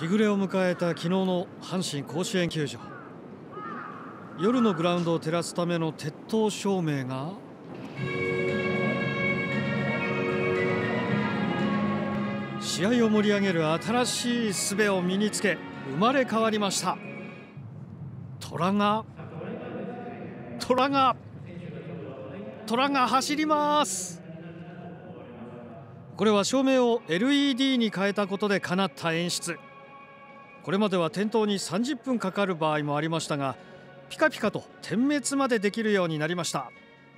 日暮れを迎えた昨日の阪神甲子園球場。夜のグラウンドを照らすための鉄塔照明が試合を盛り上げる新しい術を身につけ生まれ変わりました。虎が走ります。これは照明を LED に変えたことで叶った演出。これまでは点灯に30分かかる場合もありましたが、ピカピカと点滅までできるようになりました。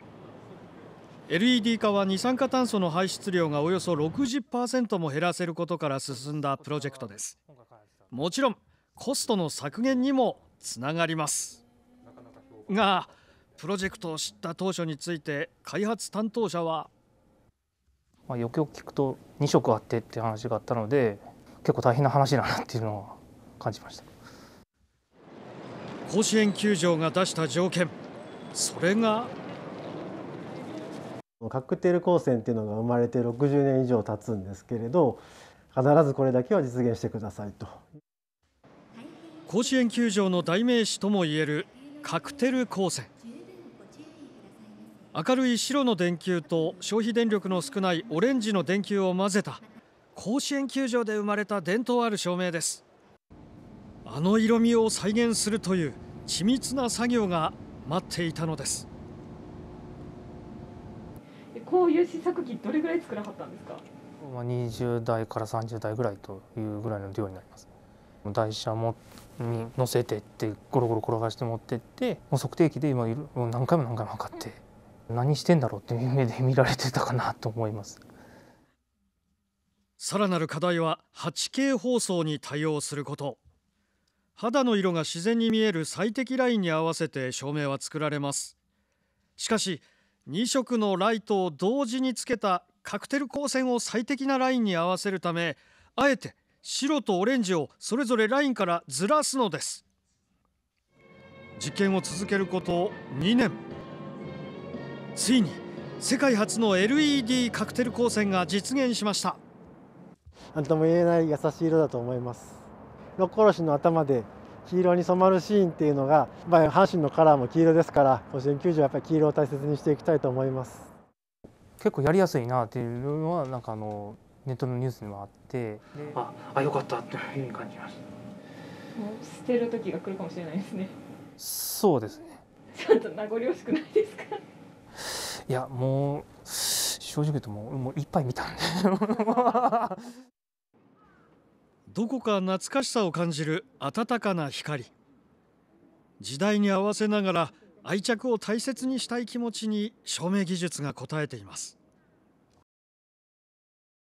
LED 化は二酸化炭素の排出量がおよそ 60% も減らせることから進んだプロジェクトです。もちろんコストの削減にもつながりますが、プロジェクトを知った当初について開発担当者は、 よくよく聞くと2色あってって話があったので、結構大変な話だなっていうのを感じました。 甲子園球場が出した条件、それがカクテル光線っていうのが生まれて60年以上経つんですけれど、必ずこれだけは実現してくださいと。 甲子園球場の代名詞ともいえるカクテル光線。明るい白の電球と消費電力の少ないオレンジの電球を混ぜた甲子園球場で生まれた伝統ある照明です。あの色味を再現するという緻密な作業が待っていたのです。 こういう試作機どれぐらい作らはったんですか ？20台から30台ぐらいというぐらいの量になります。台車に乗せてってゴロゴロ転がして持ってって、もう測定器で今何回も測って、何してんだろうっていう目で見られてたかなと思います。 さらなる課題は 8K 放送に対応すること。肌の色が自然に見える最適ラインに合わせて照明は作られます。しかし2色のライトを同時につけたカクテル光線を最適なラインに合わせるため、あえて白とオレンジをそれぞれラインからずらすのです。実験を続けること2年。ついに世界初の LED カクテル光線が実現しました。 何とも言えない優しい色だと思います。六甲おろしの頭で黄色に染まるシーンっていうのが、阪神のカラーも黄色ですから、甲子園球場はやっぱり黄色を大切にしていきたいと思います。 結構やりやすいなっていうのはネットのニュースにもあって、よかったというふうに感じました。 もう捨てる時が来るかもしれないですね。 そうですね。 ちょっと名残惜しくないですか？ いや、もう正直言うともういっぱい見たんでどこか懐かしさを感じる温かな光。時代に合わせながら愛着を大切にしたい気持ちに照明技術が応えています。